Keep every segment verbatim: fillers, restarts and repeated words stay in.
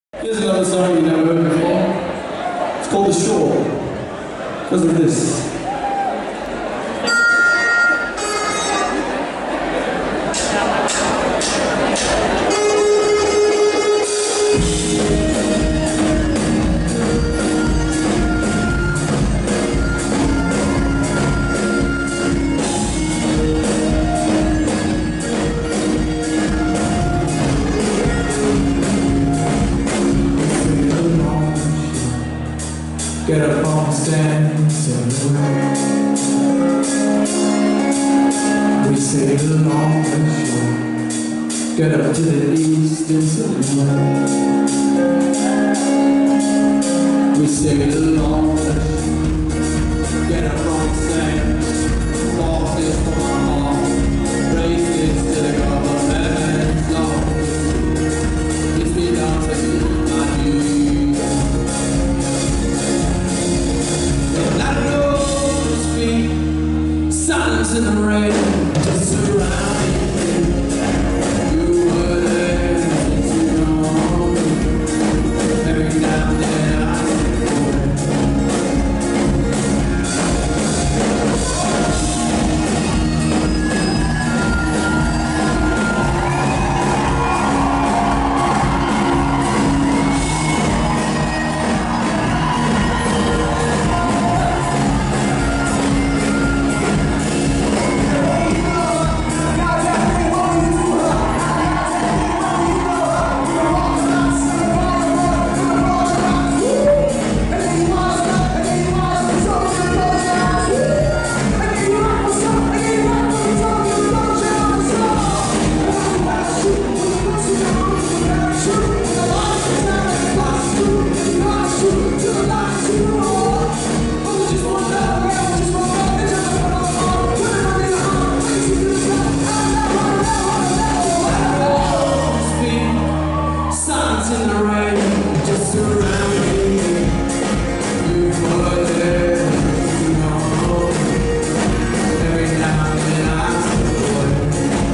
Here's another song you've never heard before. It's called The Shore, because of this. Get up on the stands and we sail along the shore. Get up to the east and somewhere. We sail along the shore. Get up on the stands. Lost this for my heart. Race this to the government's law. It's me down to me, my duty. Silence in the rain, just surrounding you. You were there, you know. Every now and then I in the rain, just surrounding me. You were there, you know. Every now and then I slip away.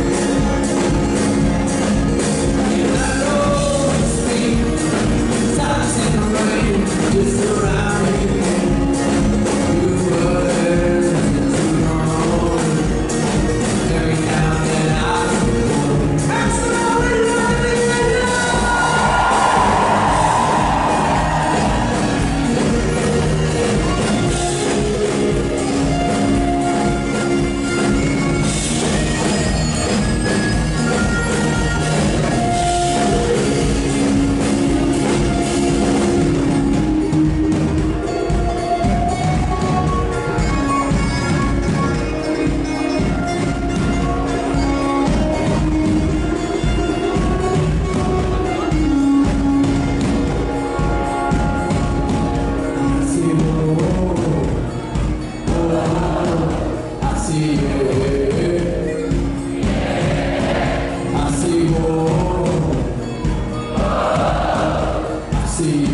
And I know it's me. Silence in the rain, just surrounding me. You were there, you know. Every now and then I slip away. Amsterdam! See